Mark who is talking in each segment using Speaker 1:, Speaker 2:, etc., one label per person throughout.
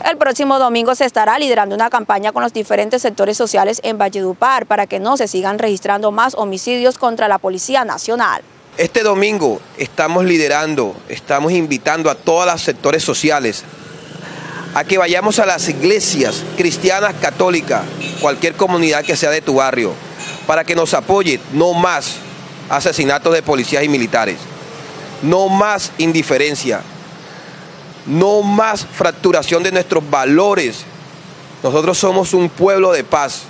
Speaker 1: El próximo domingo se estará liderando una campaña con los diferentes sectores sociales en Valledupar para que no se sigan registrando más homicidios contra la Policía Nacional.
Speaker 2: Este domingo estamos invitando a todos los sectores sociales a que vayamos a las iglesias cristianas, católicas, cualquier comunidad que sea de tu barrio, para que nos apoye. No más asesinatos de policías y militares, no más indiferencia, no más fracturación de nuestros valores. Nosotros somos un pueblo de paz.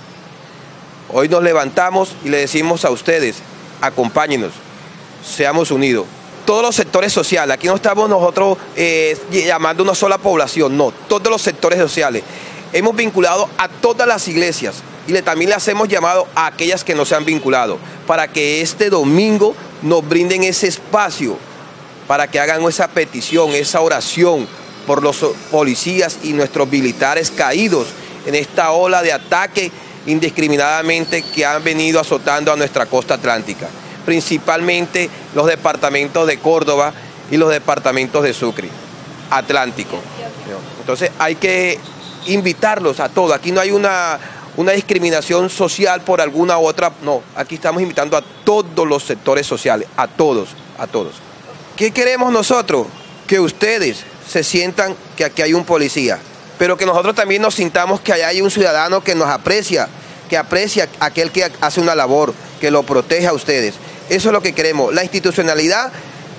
Speaker 2: Hoy nos levantamos y le decimos a ustedes, acompáñenos, seamos unidos. Todos los sectores sociales, aquí no estamos nosotros llamando una sola población, no, todos los sectores sociales. Hemos vinculado a todas las iglesias y también les hemos llamado a aquellas que no se han vinculado, para que este domingo nos brinden ese espacio, para que hagan esa petición, esa oración por los policías y nuestros militares caídos en esta ola de ataque indiscriminadamente que han venido azotando a nuestra costa atlántica, principalmente los departamentos de Córdoba y los departamentos de Sucre, Atlántico. Entonces hay que invitarlos a todos. Aquí no hay una discriminación social por alguna u otra, no. Aquí estamos invitando a todos los sectores sociales, a todos, a todos. ¿Qué queremos nosotros? Que ustedes se sientan que aquí hay un policía, pero que nosotros también nos sintamos que allá hay un ciudadano que nos aprecia, que aprecia a aquel que hace una labor, que lo protege a ustedes. Eso es lo que queremos. La institucionalidad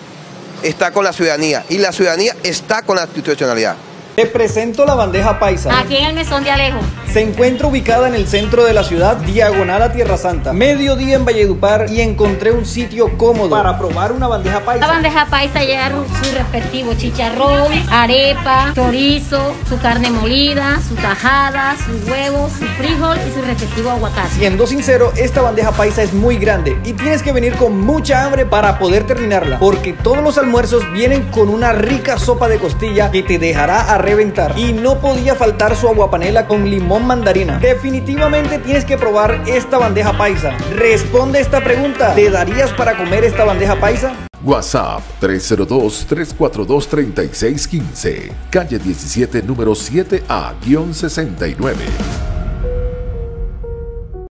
Speaker 2: está con la ciudadanía y la ciudadanía está con la institucionalidad.
Speaker 3: Te presento la bandeja paisa.
Speaker 4: Aquí en el Mesón de Alejo.
Speaker 3: Se encuentra ubicada en el centro de la ciudad, diagonal a Tierra Santa. Mediodía en Valledupar y encontré un sitio cómodo para probar una bandeja paisa.
Speaker 4: La bandeja paisa lleva su respectivo chicharrón, arepa, chorizo, su carne molida, su tajada, sus huevos, su frijol y su respectivo aguacate.
Speaker 3: Siendo sincero, esta bandeja paisa es muy grande y tienes que venir con mucha hambre para poder terminarla, porque todos los almuerzos vienen con una rica sopa de costilla que te dejará a reventar. Y no podía faltar su aguapanela con limón mandarina. Definitivamente tienes que probar esta bandeja paisa. Responde esta pregunta: ¿te darías para comer esta bandeja paisa?
Speaker 5: WhatsApp 302-342-3615, calle 17, número 7A-69.